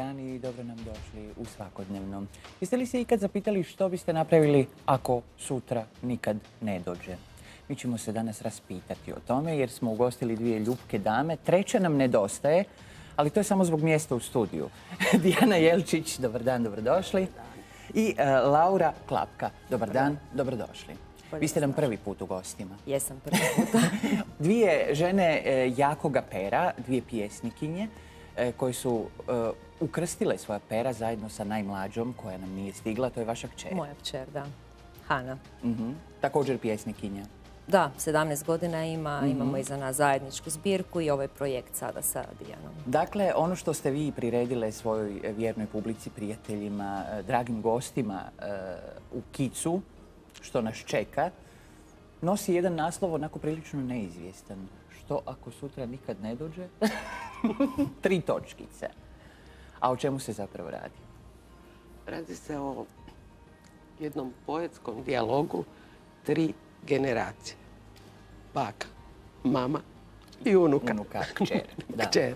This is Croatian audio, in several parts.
dan i dobro nam došli u Svakodnevno. Jeste li se ikad zapitali što biste napravili ako sutra nikad ne dođe? Mi ćemo se danas raspitati o tome jer smo ugostili dvije ljubke dame. Treća nam nedostaje, ali to je samo zbog mjesta u studiju. Dijana Jelčić, dobar dan, dobrodošli. I Laura Klapka, dobar dan, dobrodošli. Vi ste nam prvi put u gostima. Jesam prvi puta. Dvije žene jakoga pera, dvije pjesnikinje koje su ukrstile svoja pera zajedno sa najmlađom koja nam nije stigla, to je vaša kćer. Moja kćer, da. Hana. Također pjesnikinja. Da, 17 godina ima, imamo iza nas zajedničku zbirku i ovaj projekt sada sa Dijanom. Dakle, ono što ste vi priredile svojoj vjernoj publici, prijateljima, dragim gostima u Kicu, što nas čeka, nosi jedan naslov onako prilično neizvjestan. Što ako sutra nikad ne dođe? 3 točkice. A o čemu se zapravo radi? Radi se o jednom poetskom dijalogu 3 generacije. Baka, mama i unuka. Unuka, kćer. Da. Kćer.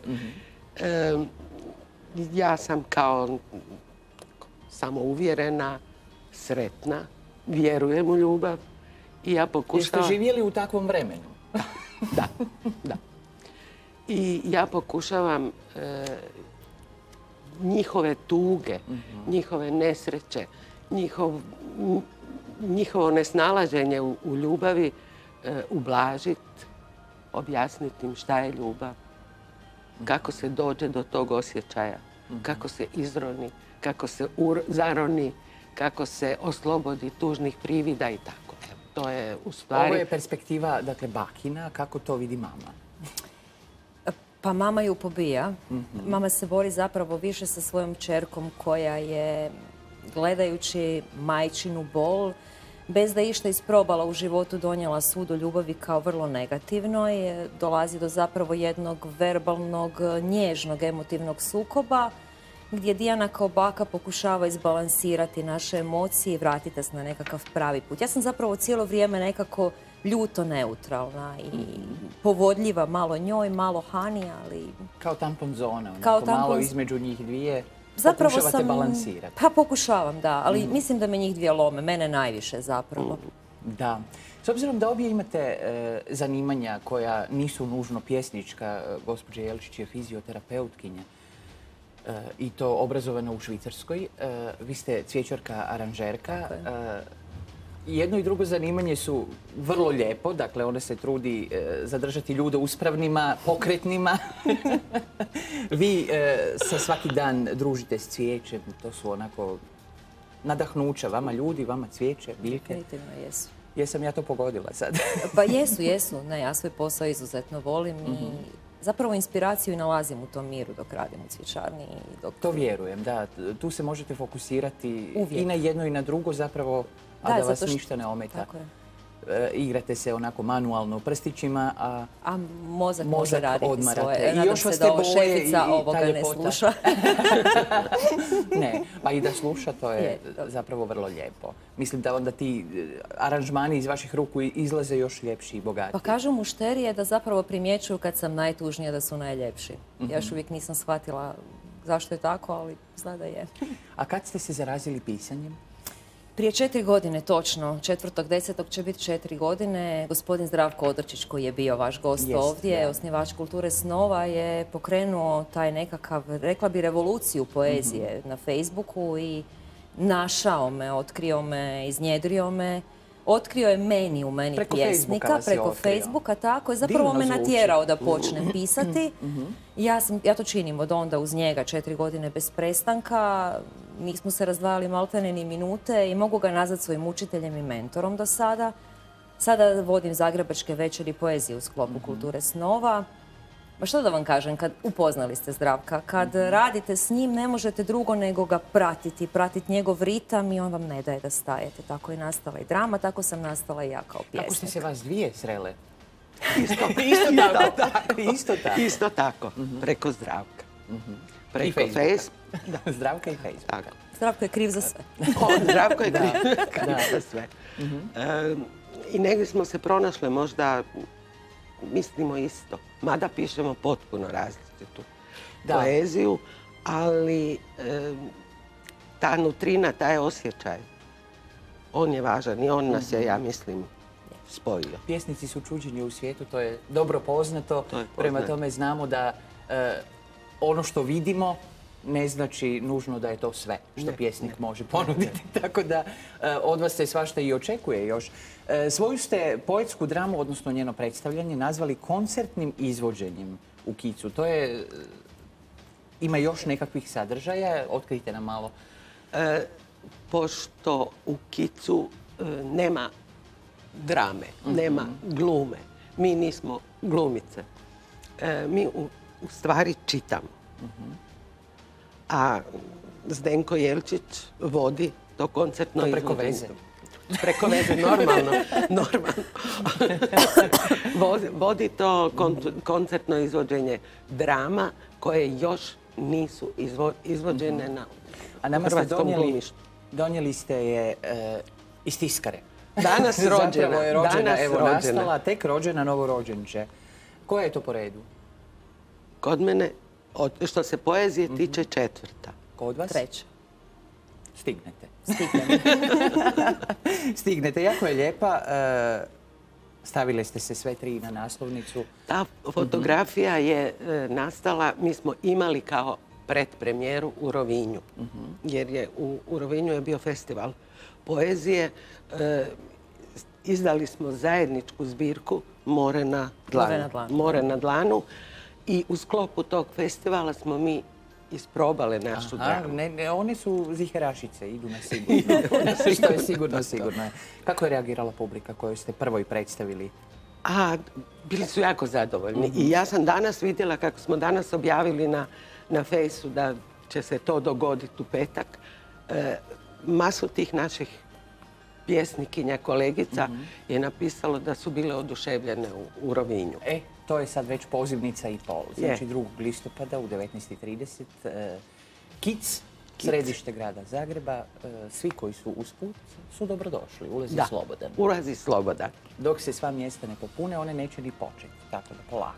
Ja sam kao samouvjerena, sretna, vjerujem u ljubav i ja pokušavam... Jeste živjeli u takvom vremenu? Da, da. I ja pokušavam njihove tuge, njihove nesreće, njihovo nesnalaženje u ljubavi ublažiti, objasniti im šta je ljubav, kako se dođe do tog osjećaja, kako se izroni, kako se zaroni, kako se oslobodi tužnih privida i tako. Evo, to je u stvari... Ovo je perspektiva, dakle, bakina. Kako to vidi mama? Pa mama ju pobija. Mama se bori zapravo više sa svojom kćerkom koja je, gledajući majčinu bol, bez da je išta isprobala u životu, donijela sud o ljubavi kao vrlo negativno i dolazi do zapravo jednog verbalnog, nježnog, emotivnog sukoba gdje Dijana kao baka pokušava izbalansirati naše emocije i vratiti nas na nekakav pravi put. Ja sam zapravo cijelo vrijeme nekako ljuto neutralna i povodljiva, malo njoj, malo Hani, ali... Kao tampon zona, onako malo između njih dvije. Zapravo pokušavate balansirati. Pa pokušavam, da, ali mislim da me njih dvije lome, mene najviše zapravo. Da. S obzirom da obje imate zanimanja koja nisu nužno pjesnička, gospođa Jelčić je fizioterapeutkinja i to obrazovana u Švicarskoj. Vi ste cvijećarka, aranžerka. Jedno i drugo zanimanje su vrlo lijepo, dakle ona se trudi zadržati ljude uspravnima, pokretnima. Vi se svaki dan družite s cvijećem, to su onako nadahnuća, vama ljudi, vama cvijeće, biljke. Definitivno jesu. Jesam ja to pogodila sad? Pa jesu. Ne, ja svoj posao izuzetno volim i zapravo inspiraciju i nalazim u tom miru dok radim u cvijećarni. To vjerujem, da. Tu se možete fokusirati i na jedno i na drugo zapravo, a da vas ništa ne ometa. Tako je. Igrate se onako manualno prstićima, a mozak može raditi odmarate. svoje. Nadam se da ova šefica ovoga ne sluša. Ne, pa i da sluša, to je zapravo vrlo lijepo. Mislim da onda ti aranžmani iz vaših ruku izlaze još ljepši i bogatiji. Pa kažu mušterije da zapravo primjećuju kad sam najtužnija da su najljepši. Ja još uvijek nisam shvatila zašto je tako, ali zna da je. A kad ste se zarazili pisanjem? Prije 4 godine, točno, 4.10. će biti 4 godine. Gospodin Zdravko Odrčić, koji je bio vaš gost ovdje, osnivač Kulture snova, je pokrenuo taj nekakav, rekla bi, revoluciju poezije na Facebooku i našao me, otkrio me, iznjedrio me. Otkrio je meni u meni pjesnika, preko Facebooka, tako je. Zapravo me natjerao da počnem pisati. Ja to činim od onda uz njega 4 godine bez prestanka. Nismo se razdvajali maltene ni minute i mogu ga nazvati svojim učiteljem i mentorom do sada. Sada vodim Zagrebačke večeri poezije u sklopu Kulture snova. Ma što da vam kažem, kad upoznali ste Zdravka, kad radite s njim ne možete drugo nego ga pratiti njegov ritam i on vam ne daje da stajete. Tako je nastala i drama, tako sam nastala i ja kao pjesnik. Kako ste se vas dvije srele? Isto tako, preko Zdravka. Preko Facebooka. Zdravka i Facebooka. Zdravko je kriv za sve. Zdravko je kriv za sve. I negdje smo se pronašle, možda mislimo isto, mada pišemo potpuno različitu poeziju, ali ta nutrina, taj osjećaj, on je važan i on nas je, ja mislim, spojio. Pjesnici su čuđenje u svijetu, to je dobro poznato. Prema tome znamo da ono što vidimo ne znači nužno da je to sve što pjesnik može ponuditi. Tako da od vas se svašta i očekuje još. Svoju ste poetsku dramu, odnosno njeno predstavljanje, nazvali koncertnim izvođenjem u Kicu. To je... Ima još nekakvih sadržaja? Otkrijte nam malo. Pošto u Kicu nema drame, nema glume, mi nismo glumice. Mi u stvari čitamo. A Zdenko Jelčić vodi to koncertno izvođenje. To preko veze? Preko veze, normalno. Vodi to koncertno izvođenje drama koje još nisu izvođene na hrvatskom glumištu. Donijeli ste je iz tiskare. Danas rođena. Zapravo je rođena, evo nastala, tek rođena, novorođenče. Koja je to po redu? Kod mene, što se poezije tiče, 4. Kod vas? 3. Stignete. Stignemo. Stignete. Jako je lijepa. Stavile ste se sve 3 na naslovnicu. Ta fotografija je nastala, mi smo imali kao predpremijeru u Rovinju. Jer je u Rovinju je bio festival poezije. Izdali smo zajedničku zbirku More na dlanu. I u sklopu tog festivala smo mi isprobale našu dramu. One su ziherašice, idu na sigurno. Što je sigurno. Kako je reagirala publika koju ste prvoj predstavili? Bili su jako zadovoljni. I ja sam danas vidjela, kako smo danas objavili na fejsu da će se to dogoditi u petak, masu tih naših pjesnikinja, kolegica je napisalo da su bile oduševljene u Rovinju. To je sad već pozivnica i pol. Znači 2. listopada u 19:30. Kic, središte grada Zagreba. Svi koji su usput su dobrodošli. Ulazi slobodan. Ulazi slobodan. Dok se sva mjesta ne popune, one neće ni početi. Tako da polako.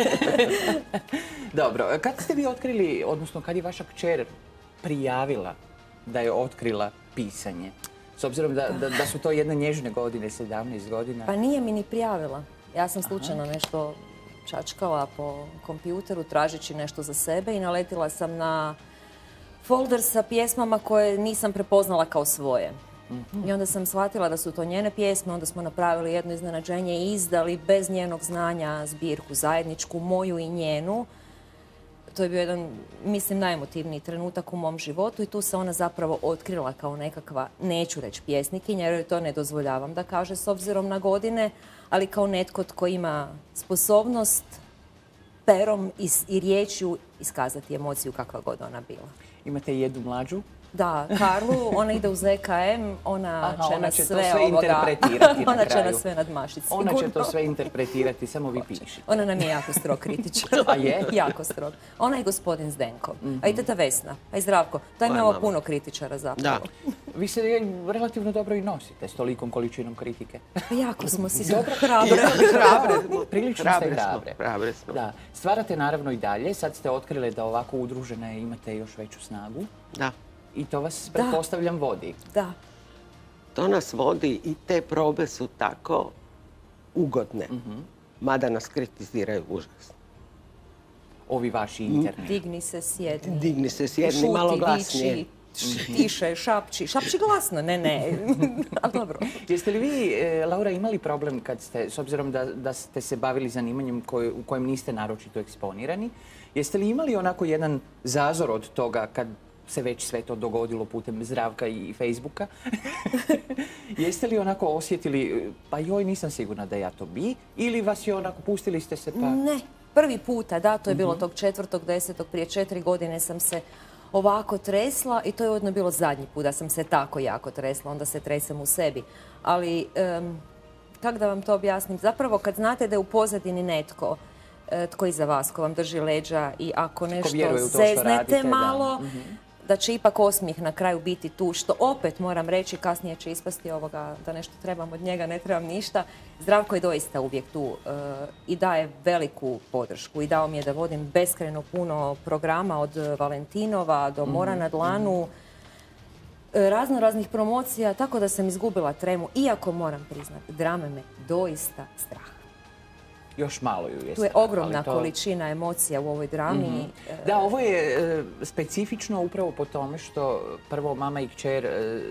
Dobro, kad ste vi otkrili, odnosno kad je vaša kćer prijavila da je otkrila pisanje? S obzirom da su to jedne nježne godine, 17 godina. Pa nije mi ni prijavila. Ja sam slučajno nešto čačkala po kompjuteru tražeći nešto za sebe i naletila sam na folder sa pjesmama koje nisam prepoznala kao svoje. I onda sam shvatila da su to njene pjesme, onda smo napravili jedno iznenađenje i izdali bez njenog znanja zbirku zajedničku, moju i njenu. To je bio jedan, mislim, najemotivniji trenutak u mom životu i tu se ona zapravo otkrila kao nekakva, neću reći pjesnikinja, jer joj to ne dozvoljavam da kaže s obzirom na godine, ali kao netko tko ima sposobnost perom i riječju iskazati emociju kakva god ona bila. Imate i jednu mlađu? Da, Karlu, ona ide u ZKM, ona će nas sve interpretirati ona će nas sve nadmašiti, sigurno. Ona će to sve interpretirati, samo vi pišite. Ona nam je jako strog kritičar. A je? Jako strog. Ona je gospodin Zdenko, a i teta Vesna, a i Zdravko. Da imamo puno kritičara zapravo. Vi se relativno dobro i nosite s tolikom količinom kritike. Jako smo si dobro hrabre. Prilično ste hrabre. Hrabre smo. Stvarate naravno i dalje. Sad ste otkrile da ovako udružene imate još veću snagu. Da. I to vas, pretpostavljam, vodi. Da. To nas vodi i te probe su tako ugodne. Mada nas kritiziraju užasno. Ovi vaši interni. Digni se, sjedni. Digni se, sjedni, malo glasnije. Tiše, šapči. Šapči glasno, ne. Ali dobro. Jeste li vi, Laura, imali problem kad ste, s obzirom da ste se bavili zanimanjem u kojem niste naročito eksponirani, jeste li imali onako jedan zazor od toga kad se već sve to dogodilo putem Zdravka i Facebooka? Jeste li onako osjetili, pa joj, nisam sigurna da ja to bi, ili vas je onako, pustili ste se pa... Ne, prvi puta, da, to je bilo tog 4.10. prije 4 godine sam se ovako tresla i to je ujedno bilo zadnji put da sam se tako jako tresla, onda se tresem u sebi. Ali, kako da vam to objasnim, zapravo kad znate da je u pozadini netko tko iza vas, ko vam drži leđa i ako nešto zeznete malo, da će ipak osmijeh na kraju biti tu, što opet moram reći, kasnije će ispasti ovoga da nešto trebam od njega, ne trebam ništa. Zdravko je doista uvijek tu i daje veliku podršku i dao mi je da vodim beskrajno puno programa od Valentinova do Mora na dlanu, raznih promocija, tako da sam izgubila tremu, iako moram priznati, drame me doista strah. Još malo ju je. Tu je ogromna količina emocija u ovoj drami. Da, ovo je specifično upravo po tome što prvo mama i kćer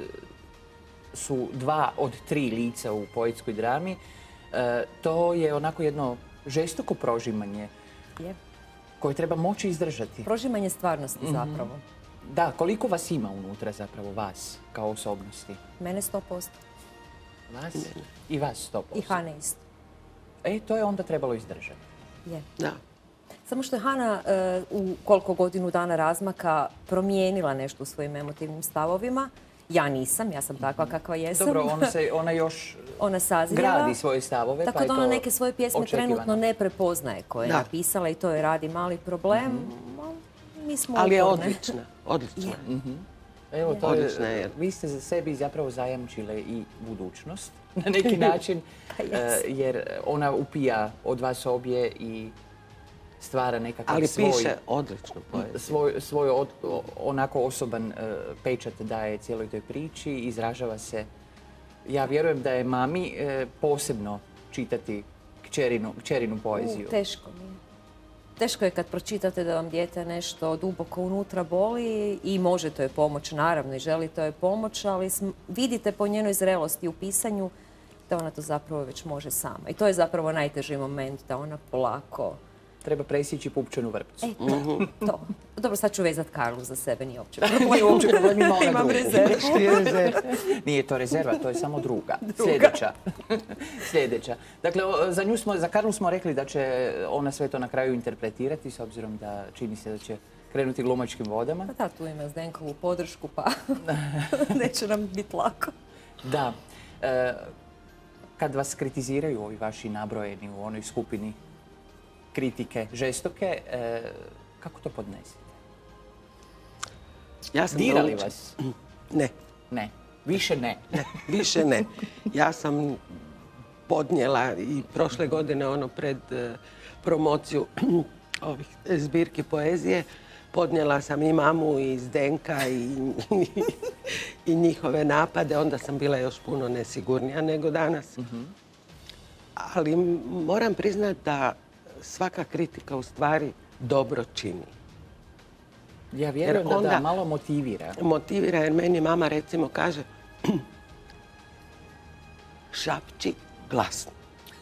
su 2 od 3 lica u poetskoj drami. To je onako jedno žestoko prožimanje koje treba moći izdržati. Prožimanje stvarnosti zapravo. Da, koliko vas ima unutra zapravo, vas kao osobnosti? Mene 100%. Vas? I vas 100%? I Hane isto. To je onda trebalo izdržati. Je. Da. Samo što je Hana u koliko godinu dana razmaka promijenila nešto u svojim emotivnim stavovima. Ja nisam, ja sam takva kakva jesam. Dobro, ona još gradi svoje stavove. Tako da ona neke svoje pjesme trenutno ne prepoznaje koje je napisala i to je radi mali problem. Mi smo ali je odlična, odlična. Evo, vi ste za sebi zapravo zajamčile i budućnost na neki način, jer ona upija od vas obje i stvara nekakav svoj... Ali piše odličnu poeziju. Svoj onako osoban pečat daje cijeloj toj priči, izražava se. Ja vjerujem da je mami posebno čitati kćerinu poeziju. Teško mi je. Teško je kad pročitate da vam dijete nešto duboko unutra boli i možete joj pomoći, naravno, i želite joj pomoći, ali vidite po njenoj zrelosti u pisanju da ona to zapravo već može sama. I to je zapravo najteži moment, da ona polako... Treba presjeći pupčanu vrpcu. To. Dobro, sad ću vezat Karlu za sebe, nije uopće problem. Imam rezervu. Nije to rezerva, to je samo druga. Sljedeća. Dakle, za Karlu smo rekli da će ona sve to na kraju interpretirati, s obzirom da čini se da će krenuti glumačkim vodama. Da, tu ima Zdenkovu podršku, pa neće nam biti lako. Da. Kad vas kritiziraju ovi vaši nabrojeni u onoj skupini kritike žestoke, kako to podnesete? Dira li vas? Ne. Ne. Više ne. Više ne. Ja sam podnijela i prošle godine pred promociju ovih zbirki poezije. Podnijela sam i mamu i Zdenka i njihove napade. Onda sam bila još puno nesigurnija nego danas. Ali moram priznati da svaka kritika u stvari dobro čini. Ja vjerujem da malo motivira. Motivira jer meni mama recimo kaže šapči glasno.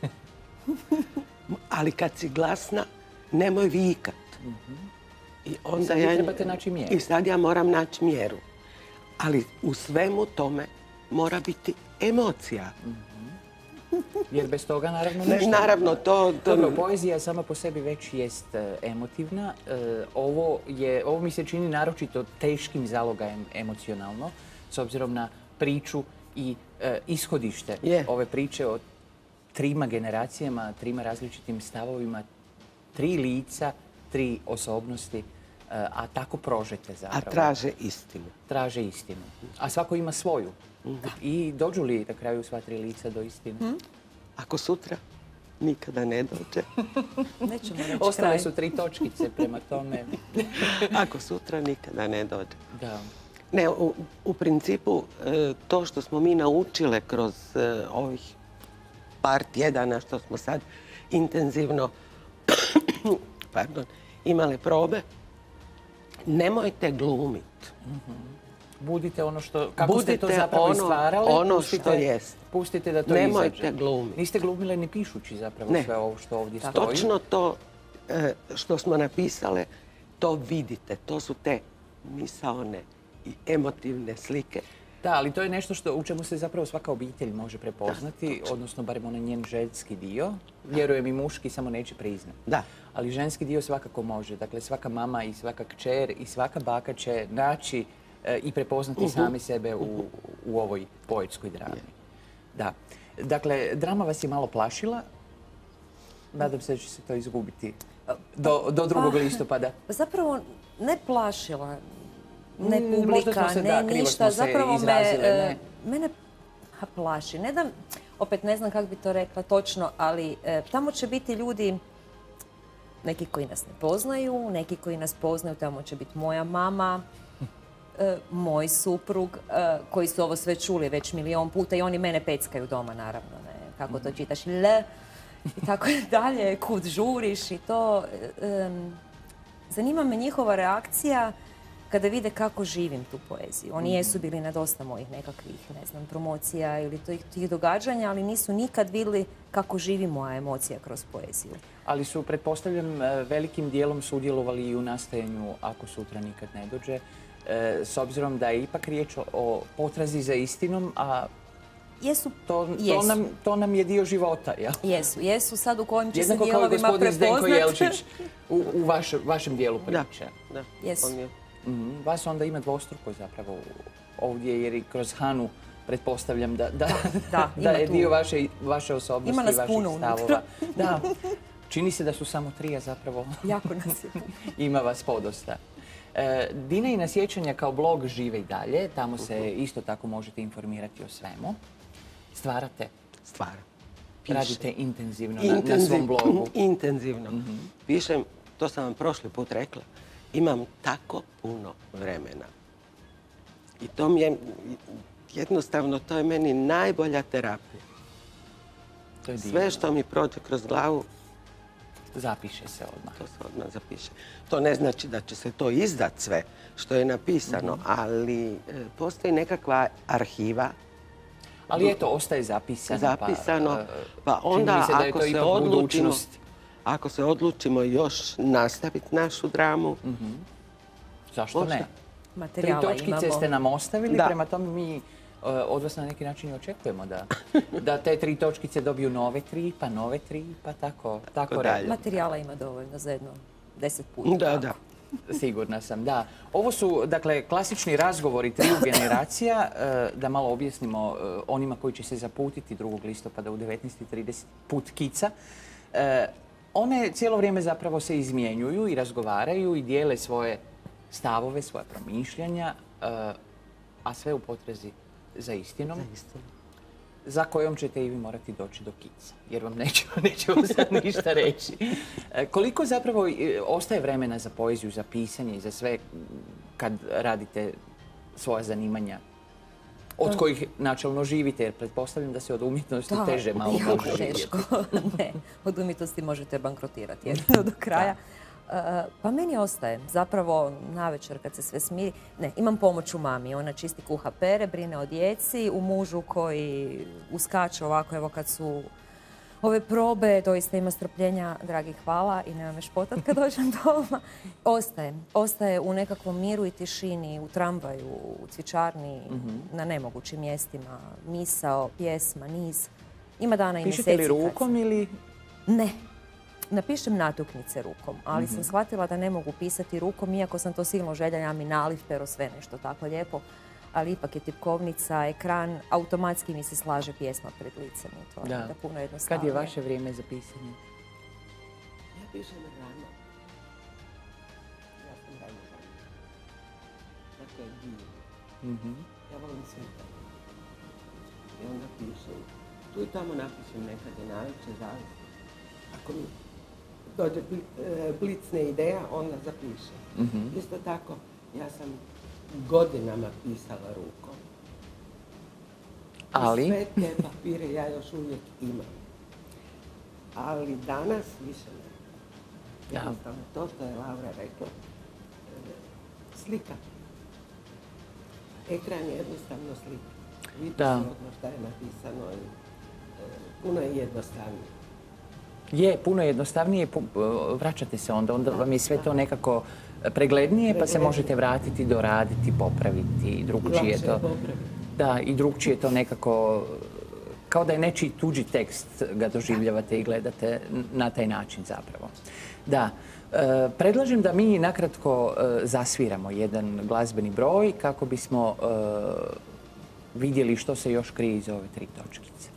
Ali kad si glasna, nemoj vikat. I sad vi trebate naći mjeru. I sad ja moram naći mjeru. Ali u svemu tome mora biti emocija. Jer bez toga naravno ništa. Naravno, to... Dobro, poezija sama po sebi već jest emotivna. Ovo mi se čini naročito teškim zalogajem emocionalno, s obzirom na priču i ishodište ove priče o 3 generacijama, 3 različitim stavovima, 3 lica, 3 osobnosti, a tako prožete zapravo. A traže istinu. Traže istinu. A svako ima svoju. I dođu li na kraju sva 3 lica do istine? Ako sutra nikada ne dođe. Nećemo reći kraj. Ostale su 3 točkice prema tome. Ako sutra nikada ne dođe. Da. Ne, u principu to što smo mi naučile kroz ovih par tjedana što smo sad intenzivno imale probe, nemojte glumiti. Budite ono što, kako ste to zapravo stvarali. Ono što jest. Pustite da to izađe. Nemojte glumiti. Niste glumile ni pišući zapravo sve ovo što ovdje stoji. Točno to što smo napisale, to vidite. To su te misaone i emotivne slike. Da, ali to je nešto u čemu se zapravo svaka obitelj može prepoznati, odnosno barem onaj njen ženski dio. Vjerujem i muški, samo neće priznati. Da. Ali ženski dio svakako može. Dakle, svaka mama i svaka kćer i svaka baka će naći i prepoznati sami sebe u ovoj poetskoj drami. Da. Dakle, drama vas je malo plašila. Nadam se da će se to izgubiti do 2. listopada. Zapravo ne plašila. ne publika, ne ništa. Zapravo mene plaši. Opet ne znam kako bi to rekla točno, ali tamo će biti ljudi, neki koji nas ne poznaju, neki koji nas poznaju, tamo će biti moja mama, moj suprug, koji su ovo sve čuli već milion puta i oni mene peckaju doma, naravno. Kako to čitaš? L i tako dalje, kud žuriš i to. Zanima me njihova reakcija kada vide kako živim tu poeziju. Oni jesu bili na dosta mojih nekakvih, ne znam, promocija ili tih događanja, ali nisu nikad vidjeli kako živi moja emocija kroz poeziju. Ali su, pretpostavljam, velikim dijelom sudjelovali i u nastajanju Ako sutra nikad ne dođe, s obzirom da je ipak riječ o potrazi za istinom, a to nam je dio života, jel? Jesu. Sad u kojim će se dijelovima prepoznati. Jednako kao gospodin Zdenko Jelčić u vašem dijelu priče. Da. Jesu. Vas onda ima dvostruko zapravo ovdje, jer i kroz Hanu pretpostavljam da je dio vaše osobnosti i vaših stavova. Da. Čini se da su samo tri, a zapravo jako nas je. Ima vas podosta. Dina i na sjećanja kao blog žive i dalje. Tamo se isto tako možete informirati o svemu. Stvarate? Stvaram. Radite intenzivno na svom blogu? Intenzivno. Pišem, to sam vam prošli put rekla, imam tako puno vremena. I to mi je, jednostavno, to je meni najbolja terapija. Sve što mi prođe kroz glavu, zapiše se odmah. To se odmah zapiše. To ne znači da će se to izdat sve što je napisano, ali postoji nekakva arhiva. Ali eto, ostaje zapisano. Pa onda ako se odlučimo još nastaviti našu dramu. Zašto ne? Materijala 3 točkice ste nam ostavili, prema tome mi od vas na neki način i očekujemo da te 3 točkice dobiju nove 3, pa nove 3, pa tako dalje. Materijala ima dovoljno za jedno 10 puta. Da. Sigurna sam, da. Ovo su, dakle, klasični razgovori triju generacija. Da malo objasnimo onima koji će se zaputiti 2. listopada u 19:30 put Kica. One cijelo vrijeme zapravo se izmjenjuju i razgovaraju i dijele svoje stavove, svoje promišljanja, a sve u potrazi za istinom, za kojom ćete i vi morati doći do Kica, jer vam nećemo sad ništa reći. Koliko zapravo ostaje vremena za poeziju, za pisanje i za sve kad radite svoja zanimanja, od kojih načelno živite, jer pretpostavljam da se od umjetnosti teže malo može živjeti. Teško. Ne, od umjetnosti možete bankrotirati jedino do kraja. Pa meni ostaje. Zapravo, navečer kad se sve smiri... Ne, imam pomoć u mami. Ona čisti, kuha, pere, brine o djeci, u mužu koji uskače ovako, evo kad su ove probe, doista ima strpljenja, dragi, hvala i nema me špotat kad dođem doma. Ostaje u nekakvom miru i tišini, u tramvaju, u cvičarni, na nemogućim mjestima, misao, pjesma, niz. Ima dana i mjeseci. Pišete li rukom ili... Ne. Napišem natuknice rukom, ali sam shvatila da ne mogu pisati rukom, iako sam to silno željela, mi naliv, pero, sve nešto tako lijepo. Ali ipak je tipkovnica, ekran, automatski mi se slaže pjesma pred licem. To je da puno jednostavnije. Kad je vaše vrijeme za pisanje? Ja pišem rano. Ja sam rano. Tako je dio. Ja volim svitanje. I onda pišem. Tu i tamo napišem nekad i navečer, zavisi. Ako mi dođe blicne ideja, onda zapišem. Isto tako, ja sam godinama pisala rukom. Ali? Sve te papire ja još uvijek imam. Ali danas više ne. Jednostavno, to što je Laura rekla, slika. Ekran je jednostavno slika. Vidi se odmah šta je napisano i puno je jednostavnije. Je, puno jednostavnije, vraćate se onda vam je sve to nekako preglednije, pa se možete vratiti, doraditi, popraviti, drugčije to. Da, i drugčije to nekako, kao da je nečiji tuđi tekst ga doživljavate i gledate na taj način zapravo. Da, predlažem da mi nakratko zasviramo jedan glazbeni broj kako bismo vidjeli što se još krije iz ove 3 točkice.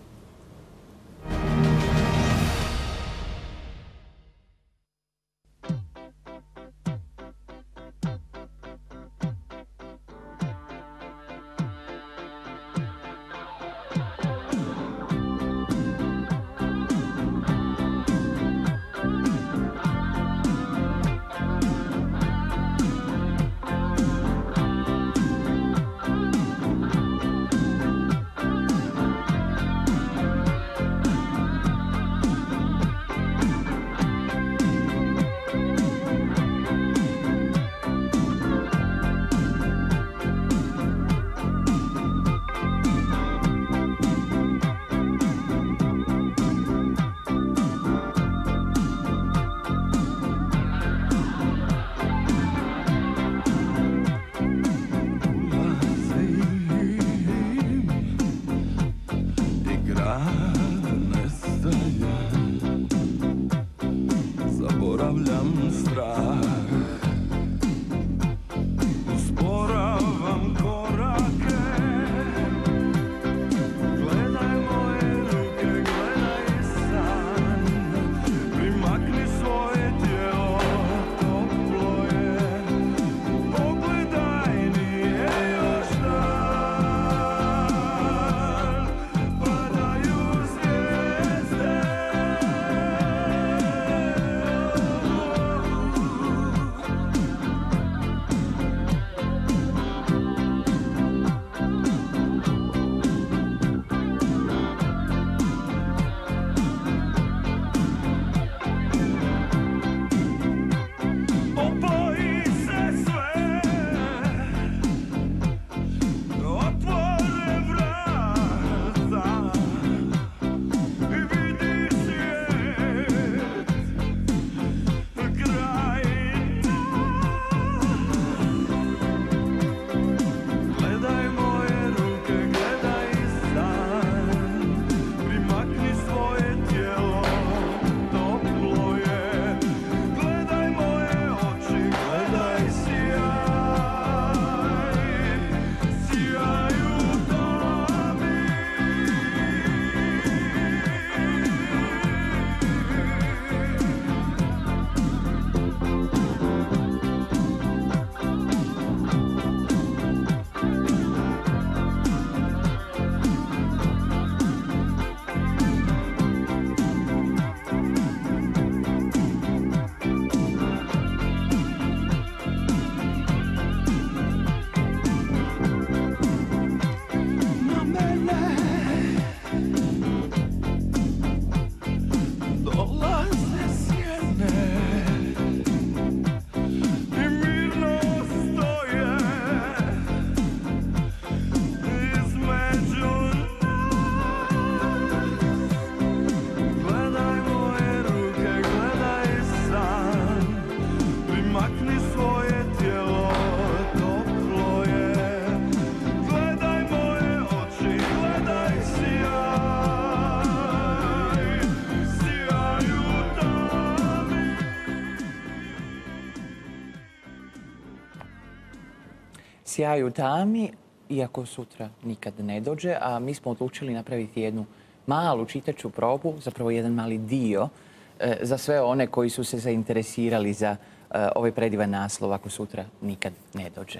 sjaj u tami, iako sutra nikad ne dođe, a mi smo odlučili napraviti jednu malu čitaču probu, zapravo jedan mali dio za sve one koji su se zainteresirali za ovaj predivan naslov Ako sutra nikad ne dođe.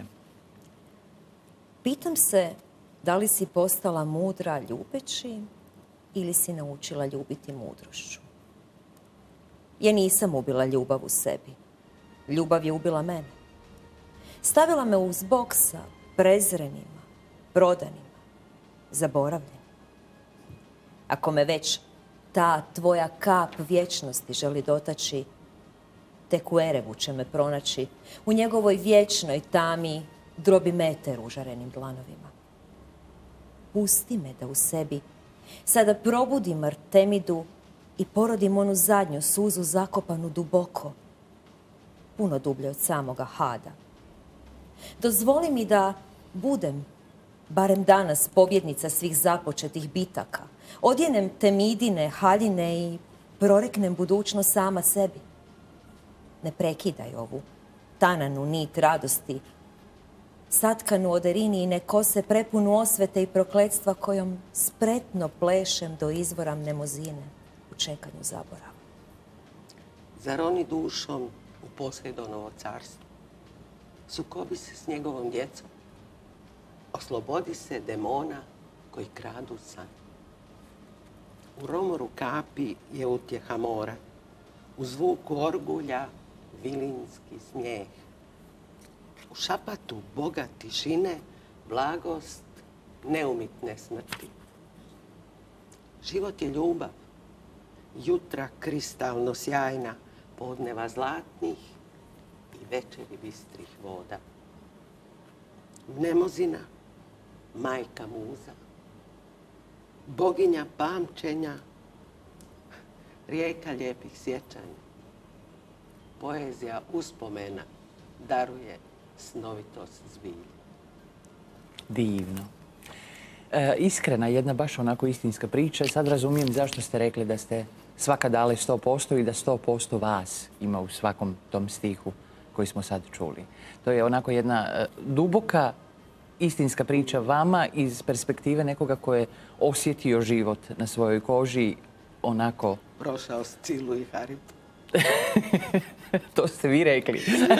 Pitam se da li si postala mudra ljubeći ili si naučila ljubiti mudrošću. Ja nisam ubila ljubav u sebi. Ljubav je ubila mene. Stavila me uz bok sa prezrenima, prodanima, zaboravljenima. Ako me već ta tvoja kap vječnosti želi dotaći, tek u Erevu će me pronaći, u njegovoj vječnoj tami drobi meter užarenim dlanovima. Pusti me da u sebi sada probudim Artemidu i porodim onu zadnju suzu zakopanu duboko, puno dublje od samoga Hada. Dozvoli mi da budem, barem danas, pobjednica svih započetih bitaka. Odjenem Temidine haljine i proreknem budućnost sama sebi. Ne prekidaj ovu tananu nit radosti, satkanu od Erini i ne kose prepunu osvete i prokletstva kojom spretno plešem do izvora mnemozine u čekanju zaborava. Zar oni dušom u Posejdonovo carstvo? Sukobi se s njegovom djecom. Oslobodi se demona koji kradu san. U romoru kapi je utjeha mora. U zvuku orgulja vilinski smijeh. U šapatu Boga tišine blagost neumitne smrti. Život je ljubav, jutra kristalno sjajna, podneva zlatnih i večeri bistrih voda. Mnemozina, majka muza, boginja pamćenja, rijeka lijepih sjećanja. Poezija uspomena daruje snovitost zbilje. Divno. Iskrena, jedna baš onako istinska priča. Sad razumijem zašto ste rekli da ste svaka dale 100% i da 100% vas ima u svakom tom stihu koji smo sad čuli. To je onako jedna duboka istinska priča vama iz perspektive nekoga ko je osjetio život na svojoj koži onako... Prošao Scilu i Haribu. To ste vi rekli.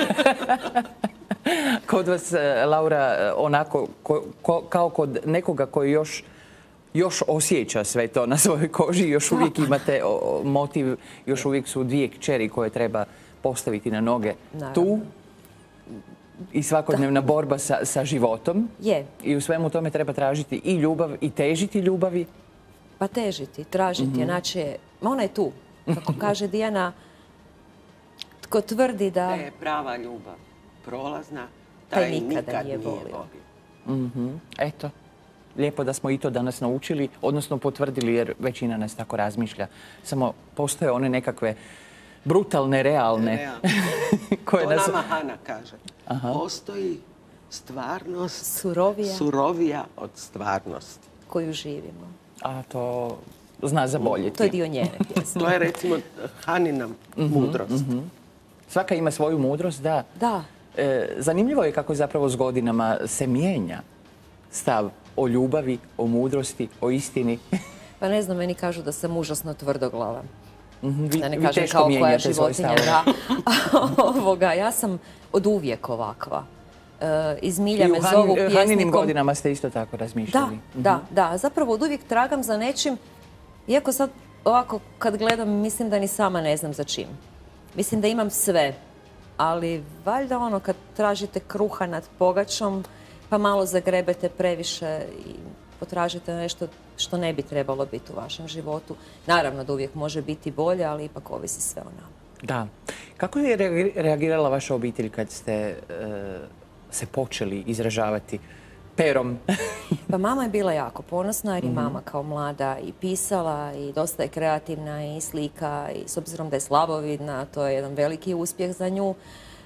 Kod vas, Laura, onako kao kod nekoga koji još osjeća sve to na svojoj koži, još uvijek imate motiv, još uvijek su dvije kćeri koje treba postaviti na noge tu i svakodnevna borba sa životom. Je. I u svemu tome treba tražiti i ljubav i težiti ljubavi. Pa težiti, tražiti je, znači, ona je tu. Kako kaže Dijana, tko tvrdi da... Da je prava ljubav prolazna, taj nikad nije volio. Eto, lijepo da smo i to danas naučili, odnosno potvrdili jer većina nas tako razmišlja. Samo postoje one nekakve brutalne, realne. To nama Hana kaže. Postoji stvarnost surovija od stvarnosti. Koju živimo. A to zna zaboljeti. To je dio njene pjesme. To je recimo Hanina mudrost. Svaka ima svoju mudrost, da. Da. Zanimljivo je kako zapravo s godinama se mijenja stav o ljubavi, o mudrosti, o istini. Pa ne znam, meni kažu da sam užasno tvrdoglava. Da ne vi kažem teško kao koja mijenjate svoj životinja. Ja sam od uvijek ovakva. Iz milja me zovu pjesnikom. I u Haninim godinama ste isto tako razmišljali. Da. Zapravo od uvijek tragam za nečim. Iako sad ovako kad gledam mislim da ni sama ne znam za čim. Mislim da imam sve. Ali valjda ono kad tražite kruha nad pogačom pa malo zagrebete previše i potražite nešto što ne bi trebalo biti u vašem životu. Naravno da uvijek može biti bolje, ali ipak ovisi sve o nama. Da. Kako je reagirala vaša obitelj kad ste se počeli izražavati perom? Pa mama je bila jako ponosna jer je mama kao mlada i pisala i dosta je kreativna i slika i s obzirom da je slabovidna, to je jedan veliki uspjeh za nju.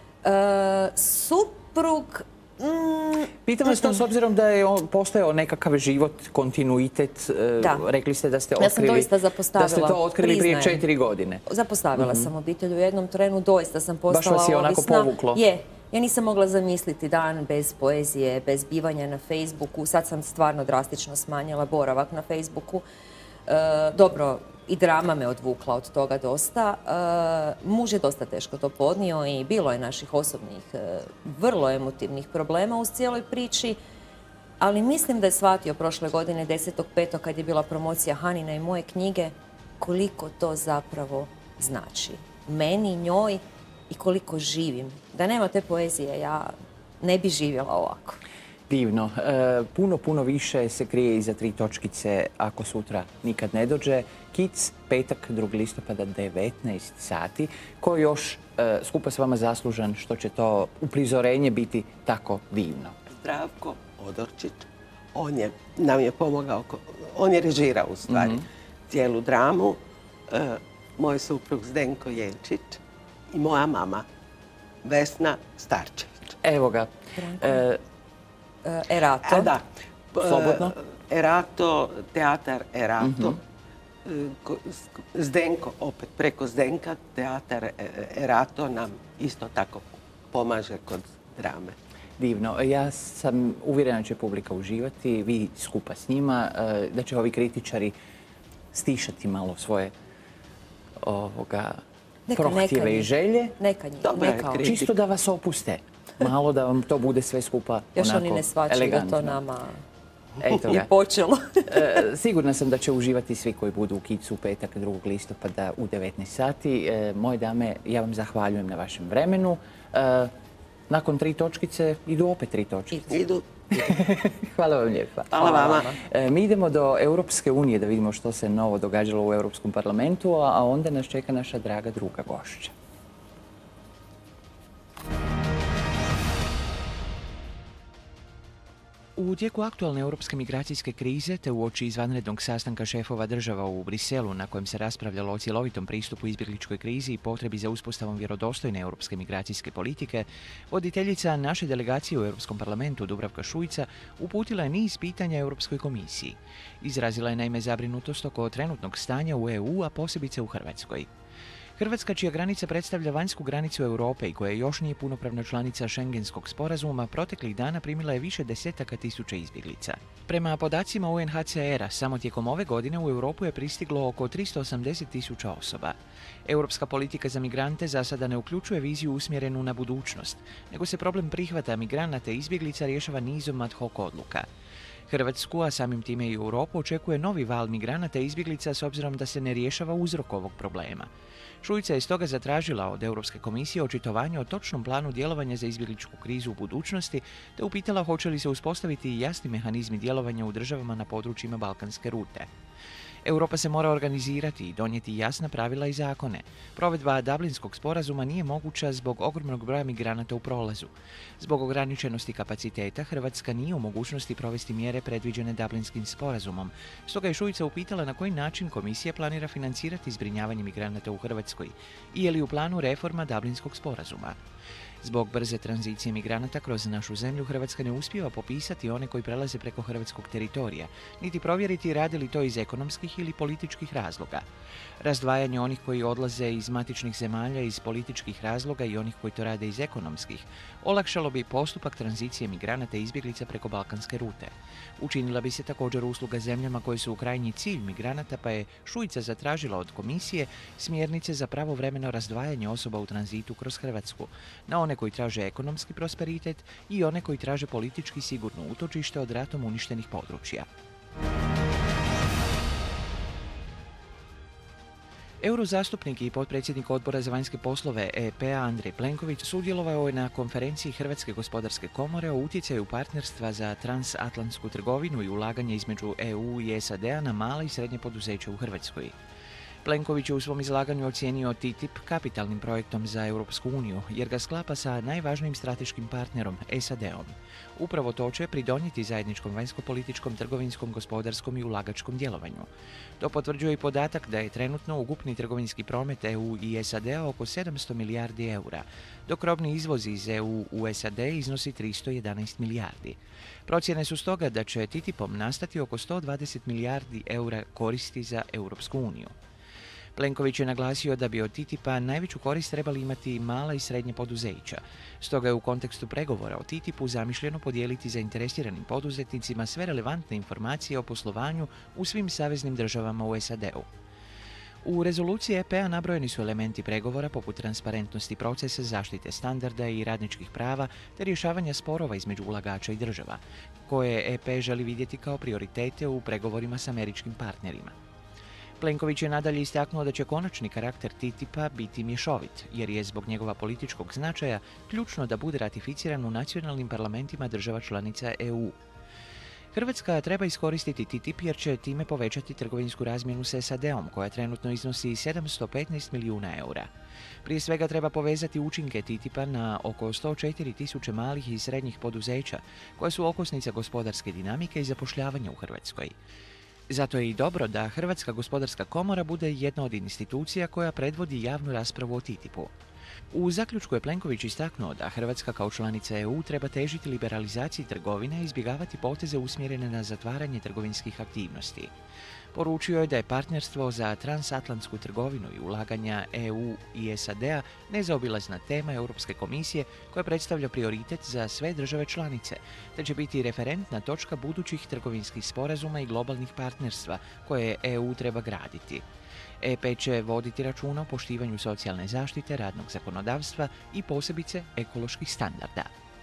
Suprug... Pitam vas to s obzirom da je postojao nekakav život, kontinuitet. Rekli ste da ste otkrili... Ja sam doista zapostavila. Da ste to otkrili prije 4 godine. Zapostavila sam obitelj u jednom trenu, doista sam postala ovisna. Baš vas je onako povuklo. Ja nisam mogla zamisliti dan bez poezije, bez bivanja na Facebooku. Sad sam stvarno drastično smanjila boravak na Facebooku. Dobro, i drama me odvukla od toga dosta. Muž je dosta teško to podnio i bilo je naših osobnih, vrlo emotivnih problema uz cijeloj priči. Ali mislim da je shvatio prošle godine 10.5. kad je bila promocija Hanine i moje knjige koliko to zapravo znači. Meni, njoj i koliko živim. Da nema te poezije, ja ne bi živjela ovako. Divno. Puno više se krije iza 3 točkice ako sutra nikad ne dođe. Kic, petak, 2. listopada, 19 sati. Ko je još skupa s vama zaslužan što će to uprizorenje biti tako divno? Zdravko Odorčić, nam je pomogao, on je režirao u stvari cijelu dramu. Moj suprug Zdenko Jenčić i moja mama Vesna Starčević. Evo ga. Erato. Da. Slobodno. Erato, teatar Erato. Zdenko, opet preko Zdenka, teatar Erato nam isto tako pomaže kod drame. Divno. Ja sam uvjerena da će publika uživati, vi skupa s njima, da će ovi kritičari stišati malo svoje prohtjeve i želje. Neka njih. Čisto da vas opuste. Malo da vam to bude sve skupa onako elegantno. Još oni ne shvaćaju da to nama je počelo. Sigurna sam da će uživati svi koji budu u Kicu u petak 2. listopada u 19 sati. Moje dame, ja vam zahvaljujem na vašem vremenu. Nakon 3 točkice idu opet 3 točkice. Idu. Hvala vam lijepa. Hvala vama. Mi idemo do Europske unije da vidimo što se novo događalo u Europskom parlamentu, a onda nas čeka naša draga druga gošća. U tijeku aktualne europske migracijske krize te uoči izvanrednog sastanka šefova država u Briselu na kojem se raspravljalo o cjelovitom pristupu izbjegličkoj krizi i potrebi za uspostavom vjerodostojne europske migracijske politike, voditeljica naše delegacije u Europskom parlamentu Dubravka Šuica uputila je niz pitanja Europskoj komisiji. Izrazila je naime zabrinutost oko trenutnog stanja u EU, a posebice u Hrvatskoj. Hrvatska, čija granica predstavlja vanjsku granicu Europe i koja još nije punopravna članica Schengenskog sporazuma, proteklih dana primila je više desetaka tisuća izbjeglica. Prema podacima UNHCR-a, samo tijekom ove godine u Europu je pristiglo oko 380.000 osoba. Europska politika za migrante za sada ne uključuje viziju usmjerenu na budućnost, nego se problem prihvata migranata i izbjeglica rješava nizom ad hoc odluka. Hrvatsku, a samim time i Europu, očekuje novi val migranata i izbjeglica s obzirom da se ne rješava uzrok ovog problema. Šuica je stoga zatražila od Europske komisije očitovanje o točnom planu djelovanja za izbjegličku krizu u budućnosti, te upitala hoće li se uspostaviti jasni mehanizmi djelovanja u državama na područjima balkanske rute. Europa se mora organizirati i donijeti jasna pravila i zakone. Provedba Dublinskog sporazuma nije moguća zbog ogromnog broja migranata u prolazu. Zbog ograničenosti kapaciteta, Hrvatska nije u mogućnosti provesti mjere predviđene Dublinskim sporazumom. Stoga je Šuica upitala na koji način komisija planira financirati zbrinjavanje migranata u Hrvatskoj i je li u planu reforma Dublinskog sporazuma. Zbog brze tranzicije migranata kroz našu zemlju, Hrvatska ne uspijeva popisati one koji prelaze preko hrvatskog teritorija, niti provjeriti radi li to iz ekonomskih ili političkih razloga. Razdvajanje onih koji odlaze iz matičnih zemalja iz političkih razloga i onih koji to rade iz ekonomskih olakšalo bi postupak tranzicije migranata i izbjeglica preko balkanske rute. Učinila bi se također usluga zemljama koje su u krajnji cilj migranata, pa je Šuica zatražila od komisije smjernice za pravovremeno razdvajanje osoba u tranzitu kroz Hrvatsku, na one koji traže ekonomski prosperitet i one koji traže politički sigurno utočište od ratom uništenih područja. Eurozastupnik i potpredsjednik Odbora za vanjske poslove EP-a Andrej Plenković sudjelovao je na konferenciji Hrvatske gospodarske komore o utjecaju partnerstva za transatlantsku trgovinu i ulaganje između EU i SAD-a na mala i srednje poduzeća u Hrvatskoj. Plenković je u svom izlaganju ocijenio TTIP kapitalnim projektom za Europsku uniju, jer ga sklapa sa najvažnijim strateškim partnerom, SAD-om. Upravo to će pridonijeti zajedničkom vanjsko-političkom, trgovinskom, gospodarskom i ulagačkom djelovanju. To potvrđuje i podatak da je trenutno ukupni trgovinski promet EU i SAD-a oko 700 milijardi eura, dok robni izvoz iz EU u SAD iznosi 311 milijardi. Procjene su stoga da će TTIP-om nastati oko 120 milijardi eura koristi za Europsku uniju. Plenković je naglasio da bi od TTIP-a najveću korist trebali imati mala i srednje poduzeća. Stoga je u kontekstu pregovora o TTIP-u zamišljeno podijeliti zainteresiranim poduzetnicima sve relevantne informacije o poslovanju u svim saveznim državama u SAD-u. U rezoluciji EP-a nabrojeni su elementi pregovora poput transparentnosti procesa, zaštite standarda i radničkih prava te rješavanja sporova između ulagača i država, koje EP želi vidjeti kao prioritete u pregovorima s američkim partnerima. Plenković je nadalje istaknuo da će konačni karakter TTIP-a biti mješovit, jer je zbog njegova političkog značaja ključno da bude ratificiran u nacionalnim parlamentima država članica EU. Hrvatska treba iskoristiti TTIP jer će time povećati trgovinsku razmjenu s SAD-om, koja trenutno iznosi 715 milijuna eura. Prije svega treba povezati učinke TTIP-a na oko 104.000 malih i srednjih poduzeća, koja su okosnica gospodarske dinamike i zapošljavanja u Hrvatskoj. Zato je i dobro da Hrvatska gospodarska komora bude jedna od institucija koja predvodi javnu raspravu o TTIP-u. U zaključku je Plenković istaknuo da Hrvatska kao članica EU treba težiti liberalizaciji trgovine i izbjegavati poteze usmjerene na zatvaranje trgovinskih aktivnosti. Poručio je da je partnerstvo za transatlantsku trgovinu i ulaganja EU i SAD-a nezaobilazna tema Europske komisije koja predstavlja prioritet za sve države članice, te će biti referentna točka budućih trgovinskih sporazuma i globalnih partnerstva koje EU treba graditi. EP će voditi računa o poštivanju socijalne zaštite, radnog zakonodavstva i posebice ekoloških standarda.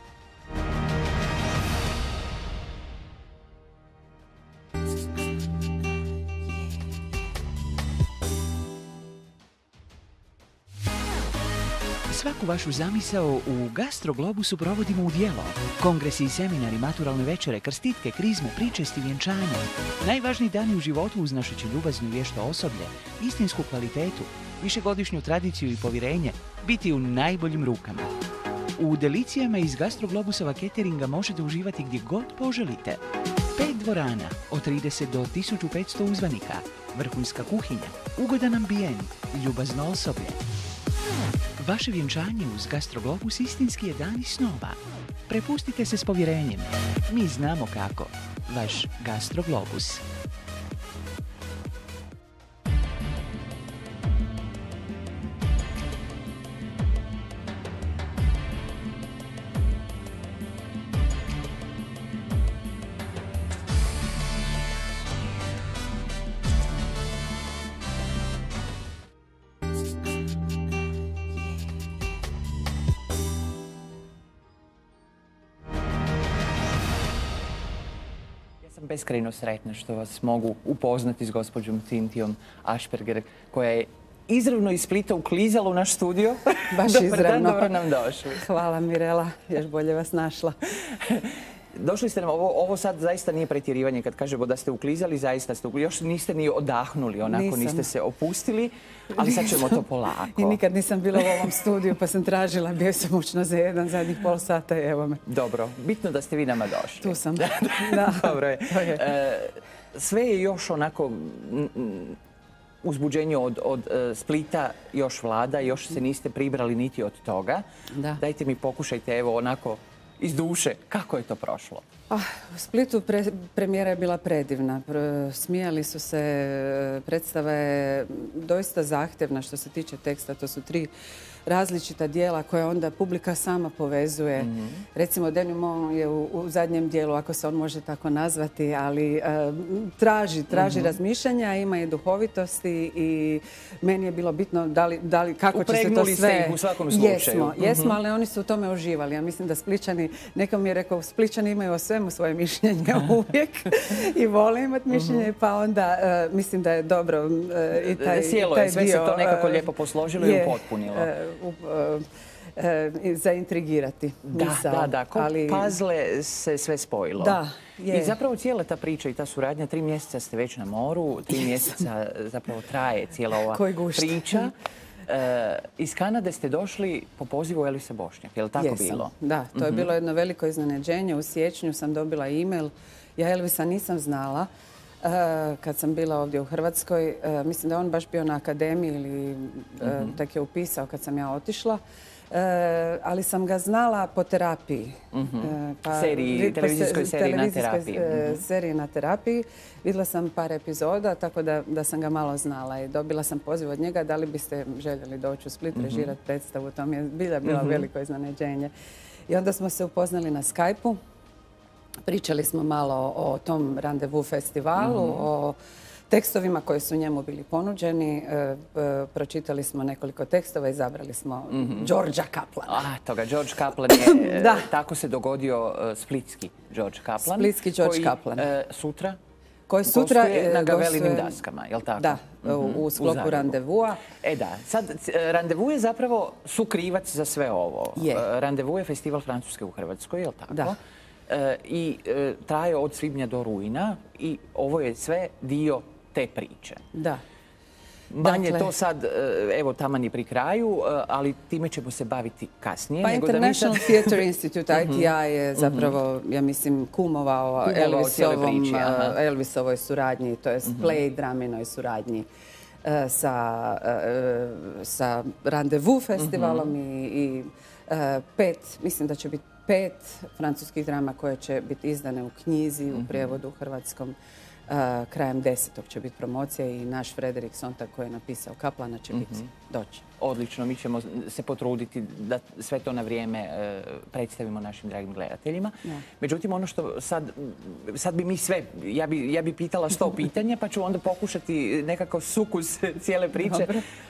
Svaku vašu zamisao u Gastroglobusu provodimo u djelo. Kongresi i seminari, maturalne večere, krstitke, krizme, pričesti, vjenčanja. Najvažniji dani u životu uz naše će ljubazno i vješto osoblje, istinsku kvalitetu, višegodišnju tradiciju i povjerenje biti u najboljim rukama. U delicijama iz Gastroglobusova cateringa možete uživati gdje god poželite. 5 dvorana, od 30 do 1500 uzvanika, vrhunska kuhinja, ugodan ambijent, ljubazno osoblje. Vaše vjenčanje uz Gastroglobus istinski je dan iz snova. Prepustite se s povjerenjem. Mi znamo kako. Vaš Gastroglobus. Beskrajno sretna što vas mogu upoznati s gospođom Cintijom Ašperger, koja je izravno iz Splita uklizala u naš studio. Baš izravno. Dobro nam došli. Hvala Mirela, još bolje vas našla. Došli ste nam, ovo sad zaista nije pretjerivanje kad kažemo da ste uklizali, zaista ste uklizali. Još niste ni odahnuli, onako niste se opustili, ali sad ćemo to polako. I nikad nisam bila u ovom studiju pa sam tražila, bio sam mučno za jedan zadnjih pol sata i evo me. Dobro, bitno da ste vi nama došli. Tu sam. Dobro je. Sve je još onako uzbuđenje od Splita još vlada, još se niste pribrali niti od toga. Dajte mi pokušajte evo onako iz duše, kako je to prošlo? U Splitu premijera je bila predivna. Smijali su se, predstava je doista zahtjevna što se tiče teksta. To su 3 različita dijela koje onda publika sama povezuje. Recimo, denouement je u zadnjem dijelu, ako se on može tako nazvati, ali traži razmišljanja, ima i duhovitosti i meni je bilo bitno kako će se to sve... Upregnuli ste ih u svakom slučaju. Jesmo, ali oni su u tome uživali. Ja mislim da Splićani, neko mi je rekao, Splićani imaju o svemu svoje mišljenje uvijek i vole imati mišljenje, pa onda mislim da je dobro i taj dio... Sjelo je, sve se to nekako lijepo posložilo i upotpunilo. Zaintrigirati. Da, ko puzzle se sve spojilo. Da, je. I zapravo cijela ta priča i ta suradnja, 3 mjeseca ste već na moru, 3 mjeseca zapravo traje cijela ova priča. Iz Kanade ste došli po pozivu Elvisa Bošnjaka, je li tako bilo? Da, to je bilo jedno veliko iznenađenje. U siječnju sam dobila e-mail. Ja Elvisa nisam znala. kad sam bila ovdje u Hrvatskoj. Mislim da je on baš bio na akademiji ili tek je upisao kad sam ja otišla. Ali sam ga znala po terapiji. Televizijskoj seriji na terapiji. Seriji na terapiji. Vidjela sam par epizoda, tako da sam ga malo znala i dobila sam poziv od njega da li biste željeli doći u Split, režirati predstavu. To mi je bilo veliko iznenađenje. I onda smo se upoznali na Skype-u. Pričali smo malo o tom Randevu festivalu, o tekstovima koji su njemu bili ponuđeni. Pročitali smo nekoliko tekstova i izabrali smo Georgea Kaplana. George Kaplan je, tako se dogodio splitski George Kaplan. Splitski George Kaplan. Sutra koji sutra gostuje na Gavelinim daskama, je li tako? Da, u sklopu Randevua. Da, sad Randevu je zapravo sukrivac za sve ovo. Randevu je festival Francuske u Hrvatskoj, je li tako? Da. I traje od svibnja do rujna i ovo je sve dio te priče. Da. Manje to sad, evo, taman je pri kraju, ali time ćemo se baviti kasnije. Pa International Theatre Institute, ITI, je zapravo, ja mislim, kumovao Elvisovoj suradnji, to je Play Draminoj suradnji sa Randevu festivalom i mislim da će biti 5 francuskih drama koje će biti izdane u knjizi, u prijevodu hrvatskom. Krajem 10. će biti promocija i naš Frederik Sontag koji je napisao Kaplana će biti doći. Odlično, mi ćemo se potruditi da sve to na vrijeme predstavimo našim dragim gledateljima. Međutim, ono što sad bi mi sve, ja bi pitala 100 pitanja pa ću onda pokušati nekako sukus cijele priče.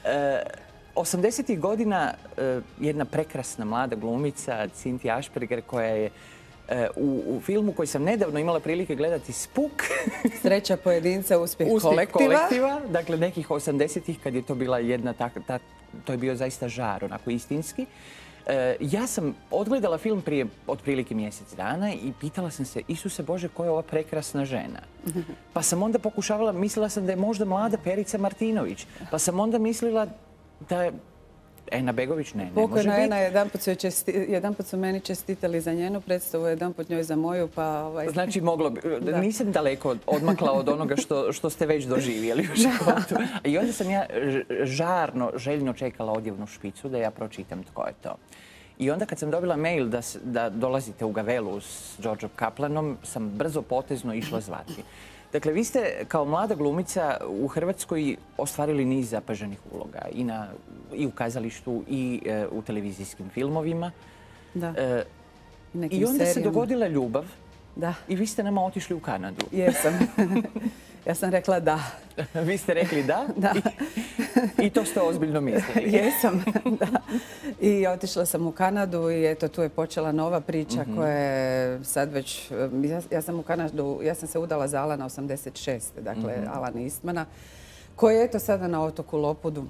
80. godina jedna prekrasna mlada glumica, Cynthia Asperger, koja je u filmu koji sam nedavno imala prilike gledati, Spuk. Sreća pojedinca, uspjeh kolektiva. Dakle, nekih 80-ih kad je to bila jedna, to je bio zaista žar, onako istinski. Ja sam odgledala film prije otprilike mjesec dana i pitala sam se, Isuse Bože, koja je ova prekrasna žena? Pa sam onda pokušavala, mislila sam da je možda mlada Perica Martinović. Pa sam onda mislila da je Ena Begović, ne može biti. Pokojna Ena, jedanput su meni čestitali za njenu predstavu, jedanput njoj za moju, pa... Znači, moglo bi. Nisam daleko odmakla od onoga što ste već doživjeli u životu. I onda sam ja željno čekala odjevnu špicu da ja pročitam tko je to. I onda kad sam dobila mail da dolazite u Gavelu s Georgeom Kaplanom, sam brzo potezno išla zvati. Dakle, vi ste kao mlada glumica u Hrvatskoj ostvarili niz zapaženih uloga i u kazalištu i u televizijskim filmovima. Da. I onda se dogodila ljubav Da. I vi ste nama otišli u Kanadu. Jesam. Ja sam rekla da. Vi ste rekli da? Da. I to ste ozbiljno mislili. Jesam, da. I otišla sam u Kanadu i eto tu je počela nova priča koja je sad već... Ja sam u Kanadu, ja sam se udala za Alana 86. Dakle, Alana Eastmana, koji je eto sada na otoku Lopudu.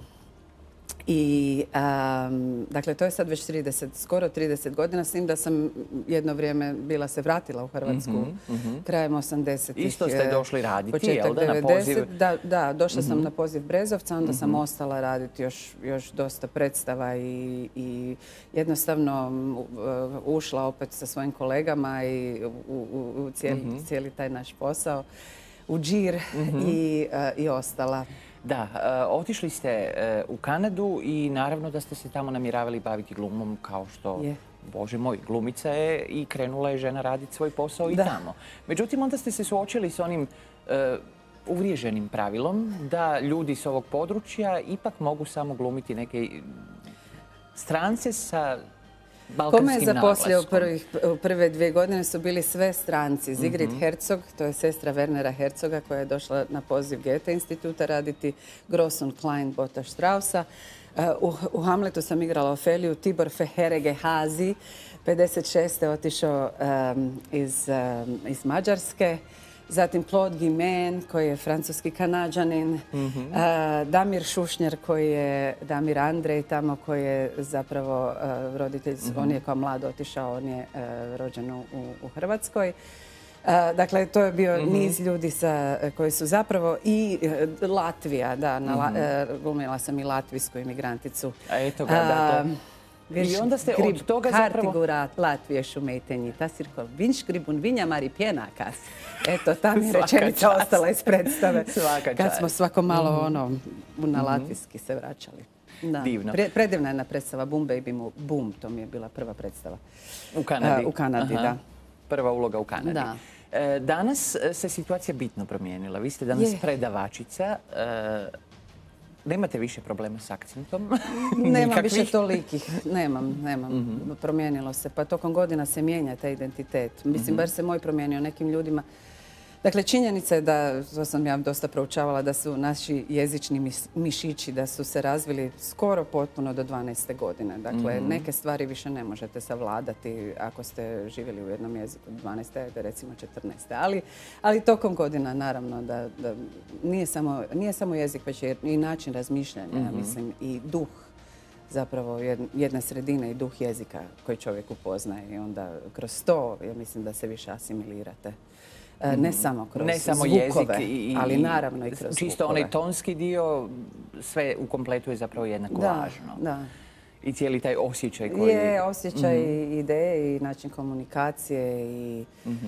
I, dakle, to je sad već skoro 30 godina, s tim da sam jedno vrijeme bila se vratila u Hrvatsku krajem 80-ih. Isto ste došli raditi, jel da, na poziv? Da, došla sam na poziv Brezovca, onda sam ostala raditi još dosta predstava i jednostavno ušla opet sa svojim kolegama i u cijeli taj naš posao, u džir i ostala. Da, otišli ste u Kanadu i naravno da ste se tamo namjeravali baviti glumom kao što, Bože moj, glumica je i krenula je žena raditi svoj posao i tamo. Međutim, onda ste se suočili s onim uvriježenim pravilom da ljudi s ovog područja ipak mogu samo glumiti neke strance sa balkanskim naglaskom. Ko me je zaposlio u prve 2 godine su bili sve stranci. Sigrid Herzog, to je sestra Wernera Herzoga koja je došla na poziv Goethe instituta raditi, Gross und Klein Bota Straussa. U Hamletu sam igrala Ofeliju, Tibor Feherege Hazi, 56. otišao iz Mađarske. Zatim Claude Guimain, koji je francuski Kanađanin. Damir Šušnjar, koji je Damir Andrej, tamo koji je zapravo roditelj, on je kao mlad otišao, on je rođen u Hrvatskoj. Dakle, to je bio niz ljudi koji su zapravo i Latvija, da, glumila sam i latvijsku imigranticu. A eto ga, da, I onda ste od toga zapravo... Kartigura Latvije šumetenji, ta sirkol vinškribun vinjamari pjenakas. Eto, ta mi rečenica ostala iz predstave. Kad smo svako malo na latvijski se vraćali. Divno. Predivna je na predstava Boom Baby Boom, to mi je bila prva predstava. U Kanadi? U Kanadi, da. Prva uloga u Kanadi. Da. Danas se situacija bitno promijenila. Vi ste danas predavačica. Nemate više problema s akcentom? Nemam više tolikih. Nemam. Promijenilo se. Pa tokom godina se mijenja taj identitet. Mislim, bar se moj promijenio nekim ljudima. Dakle, činjenica je da, to sam ja dosta proučavala, da su naši jezični mišići, da su se razvili skoro potpuno do 12. godine. Dakle, neke stvari više ne možete savladati ako ste živjeli u jednom jeziku 12. recimo 14. Ali tokom godina, naravno, da nije samo jezik, već je i način razmišljanja, ja mislim, i duh zapravo jedne sredine i duh jezika koji čovjek upoznaje. I onda kroz to, ja mislim da se više asimilirate. Ne samo kroz zvukove, ali naravno i kroz zvukove. Čisto onaj tonski dio, sve u kompletu je zapravo jednako važno. Da. I cijeli taj osjećaj koji... Je, osjećaj, ideje i način komunikacije i...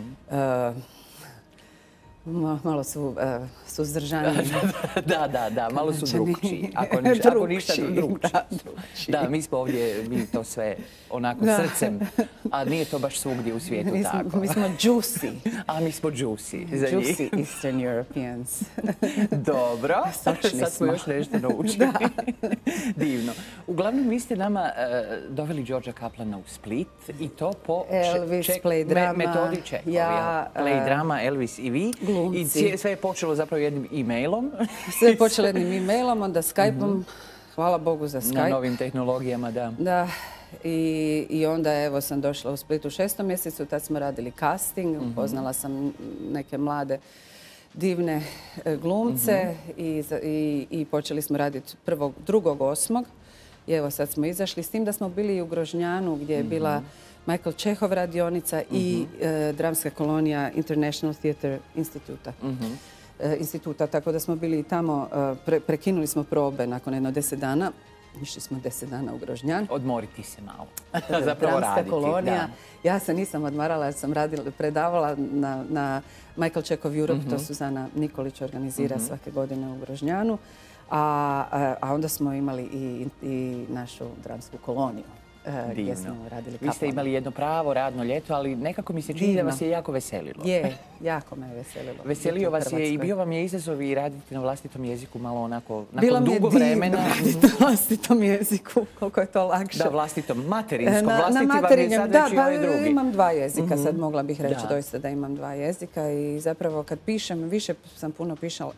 Malo su suzdržani. Da, malo su drukčiji. Ako ništa drukčiji. Da, mi smo ovdje, mi to sve onako srcem, a nije to baš svugdje u svijetu tako. Mi smo juicy. A mi smo juicy za njih. Juicy Eastern Europeans. Dobro, sad smo još nešto naučili. Divno. Uglavnom, vi ste nama doveli Đorđa Kaplana u Split i to po metodi Čekova. Play drama, Elvis i vi. I sve je počelo zapravo jednim e-mailom. Sve je počelo jednim e-mailom, onda Skype-om. Hvala Bogu za Skype. Na novim tehnologijama, da. Da. I onda evo sam došla u Split u 6. mjesecu, tad smo radili casting, upoznala sam neke mlade divne glumce i počeli smo raditi 2.8. I evo sad smo izašli s tim da smo bili u Grožnjanu gdje je bila Michael Čehov radionica i dramska kolonija International Theatre instituta. Tako da smo bili tamo, prekinuli smo probe nakon jedno 10 dana. Išli smo 10 dana u Grožnjan. Odmoriti se malo. Zapravo raditi. Dramska kolonija. Ja se nisam odmarala jer sam predavala na Michael Čehov Europe. To Suzana Nikolić organizira svake godine u Grožnjanu. A onda smo imali i našu dramsku koloniju. Gdje smo radili Kaplana. Vi ste imali jedno pravo radno ljeto, ali nekako mi se čini da vas je jako veselilo. Je, jako me je veselilo. Veselio vas je i bio vam je izazov i raditi na vlastitom jeziku malo onako nakon dugo vremena. Bilo mi je divno raditi na vlastitom jeziku, koliko je to lakše. Da, vlastitom, materinskom. Vlastiti vam je sad već i ovaj drugi. Da, imam 2 jezika, sad mogla bih reći doista da imam 2 jezika i zapravo kad pišem, više sam puno pisala,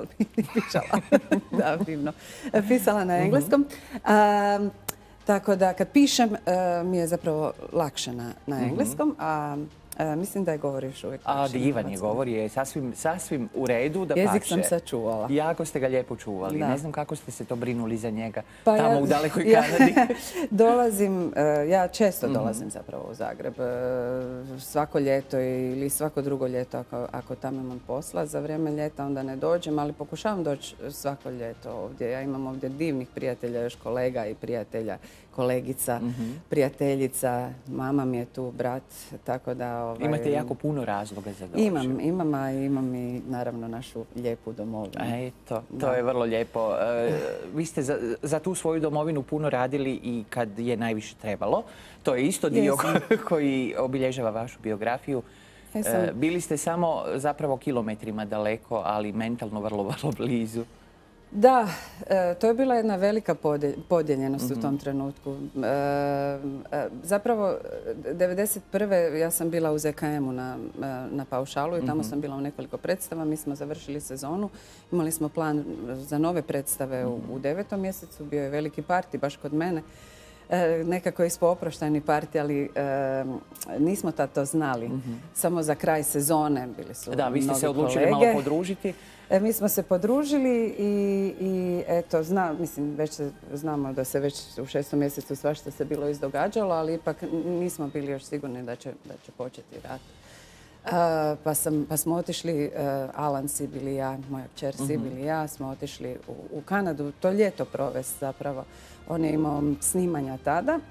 da, divno, pisala na engleskom. Tako da kad pišem mi je zapravo lakše na engleskom, a mislim da je govor još uvijek lakše. A divan je govor, je sasvim u redu da pače. Jezik sam sačuvala. Jako ste ga lijepo čuvali. Ne znam kako ste se to brinuli za njega tamo u dalekoj Kanadi. Ja često dolazim zapravo u Zagreb. Svako ljeto ili svako drugo ljeto ako tamo imam posla. Za vrijeme ljeta onda ne dođem, ali pokušavam doći svako ljeto ovdje. Ja imam ovdje divnih prijatelja, još kolega i prijatelja, kolegica, prijateljica, mama mi je tu, brat, tako da... Imate jako puno razloga za doći. Imam i naravno našu lijepu domovinu. Eto, to je vrlo lijepo. Vi ste za tu svoju domovinu puno radili i kad je najviše trebalo. To je isto dio koji obilježava vašu biografiju. Bili ste samo zapravo kilometrima daleko, ali mentalno vrlo, vrlo blizu. Da, to je bila jedna velika podijeljenost u tom trenutku. Zapravo, 1991. ja sam bila u ZKM-u na paušalu i tamo sam bila u nekoliko predstava. Mi smo završili sezonu. Imali smo plan za nove predstave u 9. mjesecu. Bio je veliki parti baš kod mene. Nekako ispo oproštajni parti, ali nismo tad to znali. Samo za kraj sezone bili su Da, vi ste se odlučili kolege. malo podružiti. Mi smo se podružili i eto, već znamo da se već u 6. mjesecu svašta se bilo izdogađalo, ali ipak nismo bili još sigurni da će početi rat. Pa smo otišli, Alan Sibil i ja, moja kćer Sibil i ja, smo otišli u Kanadu to ljeto provesti zapravo. On je imao snimanja tada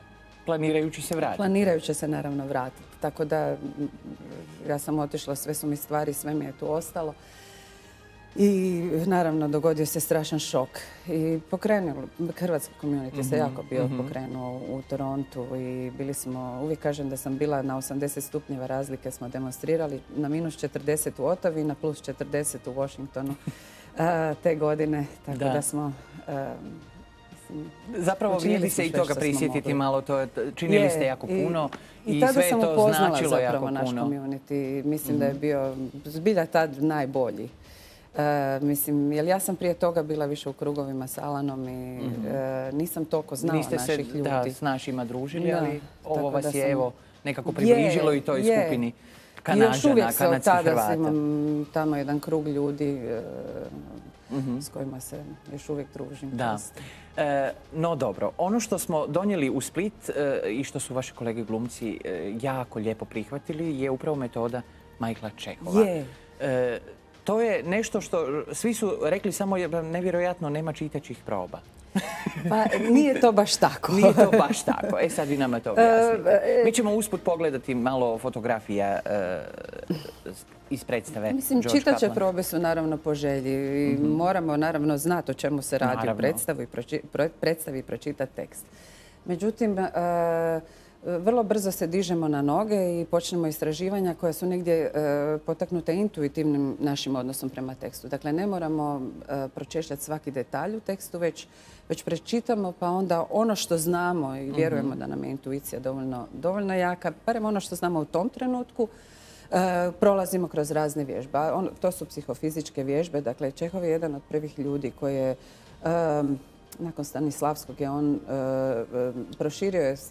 planirajući se vratiti. Planirajući se naravno vratiti. Tako da ja sam otišla, sve su mi stvari, sve mi je tu ostalo. I naravno dogodio se strašan šok. I pokrenulo, hrvatski community se jako bio pokrenuo u Torontu i bili smo, uvijek kažem da sam bila na 80 stupnjeva razlike, smo demonstrirali na -40 u Ottawi, na +40 u Washingtonu te godine. Tako da smo... Zapravo vidjeli se i toga prisjetiti malo, činili ste jako puno i sve je to značilo jako puno. Naš community. Mislim da je bio zbilja tad najbolji. Mislim, jer ja sam prije toga bila više u krugovima s Alanom i nisam toliko znala naših ljudi. Niste se s našima družili, ali ovo vas je evo nekako približilo i toj skupini Kanađana, kanadskih Hrvata. Imam tamo jedan krug ljudi s kojima se još uvijek družim. Da. No dobro, ono što smo donijeli u Split i što su vaši kolege glumci jako lijepo prihvatili je upravo metoda Michaela Čehova. To je nešto što svi su rekli, samo je nevjerojatno, nema čitaćih proba. Pa nije to baš tako. Nije to baš tako. Sad vi nama to objasnite. Mi ćemo usput pogledati malo fotografija iz predstave. Mislim, čitaće probe su naravno po želji. Moramo naravno znati o čemu se radi u predstavi i pročitati tekst. Međutim, vrlo brzo se dižemo na noge i počnemo istraživanja koja su negdje potaknute intuitivnim našim odnosom prema tekstu. Dakle, ne moramo pročešljati svaki detalj u tekstu, već prečitamo pa onda ono što znamo i vjerujemo da nam je intuicija dovoljno jaka, barem ono što znamo u tom trenutku, prolazimo kroz razne vježbe. To su psihofizičke vježbe. Dakle, Čehov je jedan od prvih ljudi koji je nakon Stanislavskog je on proširio je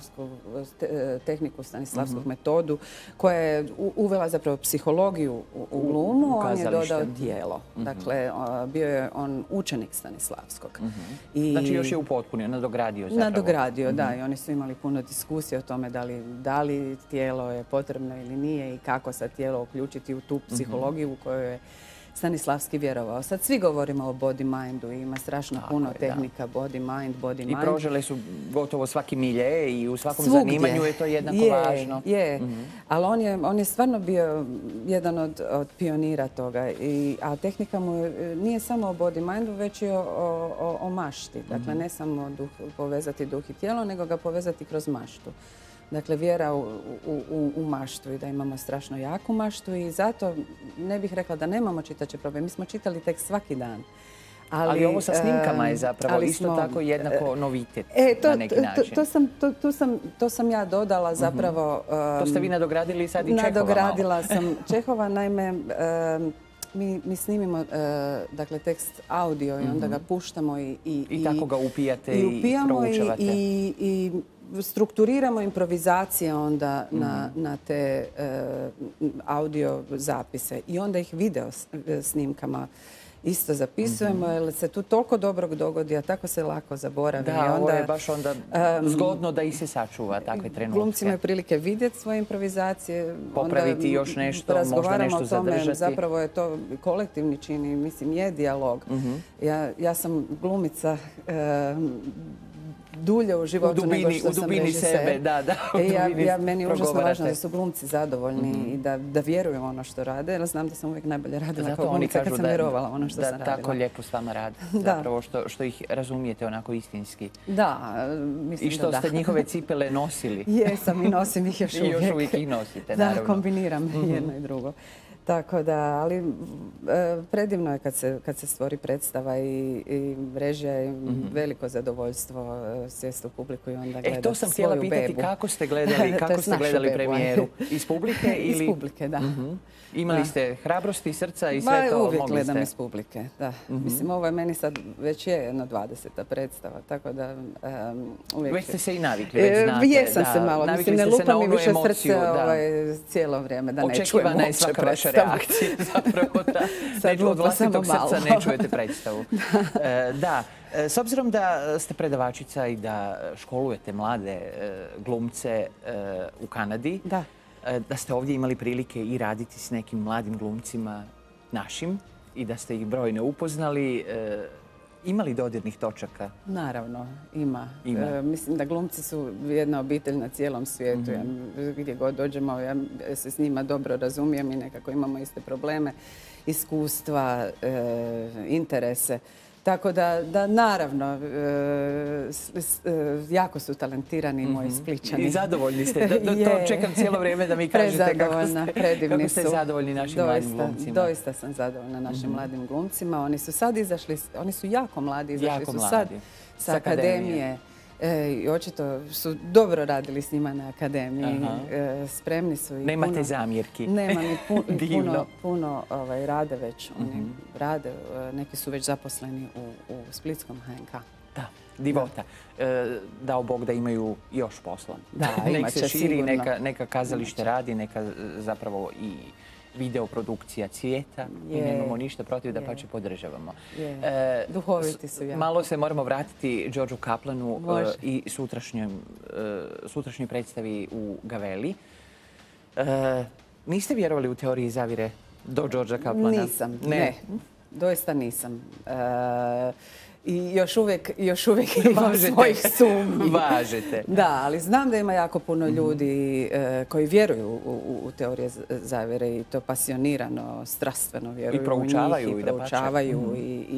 tehniku, Stanislavskog metodu koja je uvela zapravo psihologiju u glumu, on je dodao tijelo. Dakle, bio je on učenik Stanislavskog. Znači još je upotpunio, nadogradio zapravo. Nadogradio, da. I oni su imali puno diskusije o tome da li tijelo je potrebno ili nije i kako sad tijelo uključiti u tu psihologiju u kojoj je Stanislavski vjerovao. Sad svi govorimo o body-mindu i ima strašno puno tehnika body-mind, body-mind. I prožele su gotovo svaki milje i u svakom zanimanju je to jednako važno. Je, ali on je stvarno bio jedan od pionira toga. A tehnika mu nije samo o body-mindu, već i o mašti. Dakle, ne samo povezati duh i tijelo, nego ga povezati kroz maštu. Dakle, vjera u maštu i da imamo strašno jaku maštu i zato ne bih rekla da nemamo čitaće probe. Mi smo čitali tekst svaki dan. Ali ovo sa snimkama je zapravo isto tako jednako novitet na neki način. To sam ja dodala zapravo. To ste vi nadogradili sad i Čehova malo. Nadogradila sam Čehova, naime, mi snimimo tekst audio i onda ga puštamo i tako ga upijate i proučavate. I strukturiramo improvizacije onda na te audio zapise i onda ih video snimkama isto zapisujemo jer se tu toliko dobrog dogodi, a tako se lako zaboravi. Da, ovo je baš onda zgodno da i se sačuva takve trenutke. Glumci imaju prilike vidjeti svoje improvizacije. Popraviti još nešto, možda nešto zadržati. Zapravo je to kolektivni čin i mislim je dijalog. Ja sam glumica dulje u životu nego što sam režiser. Meni je užasno važno da su glumci zadovoljni i da vjeruju ono što rade, jer znam da sam uvijek najbolje radila kao glumica kad sam vjerovala ono što sam radila. Da tako lijepo s vama rade, zapravo što ih razumijete onako istinski. Da, mislim i što ste njihove cipele nosili. Jesam i nosim ih još uvijek. I još uvijek ih nosite, naravno. Da, kombiniram jedno i drugo. Tako da, ali predivno je kad se stvori predstava i režija i veliko zadovoljstvo sjesti u publiku i onda gledati svoju bebu. To sam htjela pitati kako ste gledali premijeru. Iz publike ili? Iz publike, da. Imali ste hrabrosti i srca i sve to mogli ste? Uvijek gledam iz publike, da. Mislim, ovo je meni sad već je jedna 20. predstava, tako da uvijek... Već ste se i navikli, već znate. Jesam se malo, mislim, ne lupa mi više srce cijelo vrijeme, da ne čujem uopće predstavu. Reakcije, zapravo da od vlastitog srca ne čujete predstavu. Da, s obzirom da ste predavačica i da školujete mlade glumce u Kanadi, da ste ovdje imali prilike i raditi s nekim mladim glumcima našim i da ste ih brojne upoznali, Ima li dodirnih točaka? Naravno, ima. Ima. Mislim da glumci su jedna obitelj na cijelom svijetu. Gdje god dođemo, ja se s njima dobro razumijem i nekako imamo iste probleme, iskustva, interese. Tako da naravno, jako su talentirani moji Splićani. I zadovoljni ste. To čekam cijelo vrijeme da mi kažete kako ste zadovoljni našim mladim glumcima. Doista sam zadovoljna našim mladim glumcima. Oni su sad izašli, oni su jako mladi, izašli su sad sa akademije. I očito su dobro radili s njima na akademiji. Spremni su. Nemate zamjerki. Nema ni puno rade već. Oni rade, neki su već zaposleni u Splitskom HNK. Da, divota. Dao Bog da imaju još posla. Da, nek se širi, neka kazalište radi, neka zapravo i videoprodukcija cvijeta i nemamo ništa protiv, da pače podržavamo. Duhoviti su jako. Malo se moramo vratiti Đorđu Kaplanu i sutrašnjoj predstavi u Gaveli. Niste vjerovali u teoriji zavire do Đorđa Kaplana? Nisam, ne. Doista nisam. I još uvijek imam svojih sumnji. Važete. Da, ali znam da ima jako puno ljudi koji vjeruju u teorije zavjere i to pasionirano, strastveno vjeruju i proučavaju u njih. I proučavaju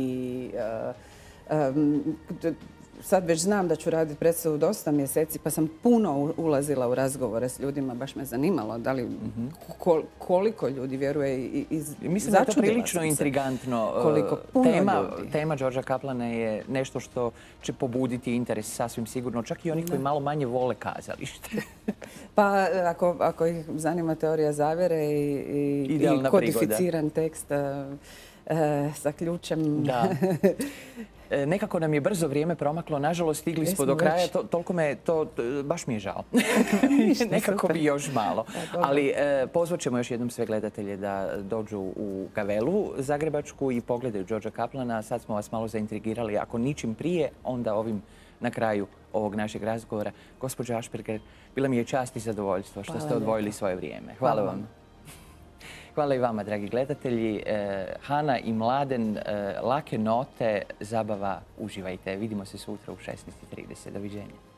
sad već znam da ću raditi predstavu dosta mjeseci, pa sam puno ulazila u razgovore s ljudima, baš me zanimalo da li koliko ljudi vjeruje i mislim da je to prilično intrigantno. Tema Đorđa Kaplana je nešto što će pobuditi interes sasvim sigurno, čak i oni koji malo manje vole kazalište. Pa ako ih zanima teorija zavjere i kodificiran tekst sa ključem. Da. Nekako nam je brzo vrijeme promaklo, nažalost stigli smo do kraja, toliko me to, baš mi je žao. Nekako bi još malo. Ali pozvat ćemo još jednom sve gledatelje da dođu u Gavelu zagrebačku i pogledaju Đorđa Kaplana. Sad smo vas malo zaintrigirali, ako ničim prije, onda ovim na kraju ovog našeg razgovora. Gospođo Ašperger, bila mi je čast i zadovoljstvo što ste odvojili svoje vrijeme. Hvala vam. Hvala i vama, dragi gledatelji. Hana i Mladen, lake note, zabava, uživajte. Vidimo se sutra u 16:30. Doviđenja.